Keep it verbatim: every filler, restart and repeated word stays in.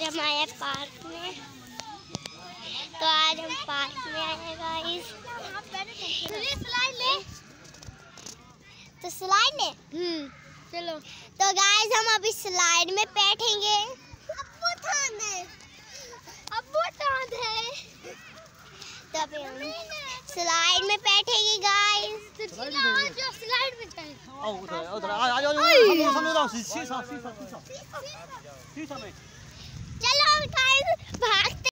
हम आए पार्क में, तो आज हम पार्क में आए गाइस। स्लाइड ले, तो स्लाइड ले। हम्म चलो। तो गाइस हम अभी स्लाइड में बैठेंगे। अब्बू ठान है, अब्बू ठान है। तो अभी हम स्लाइड में बैठेंगे गाइस। तो जो स्लाइड में जाए। आओ उधर, उधर आ आ जाओ। हम लोग हम लोग सीसा सीसा सीसा सीसा में। चलो गाइस भाग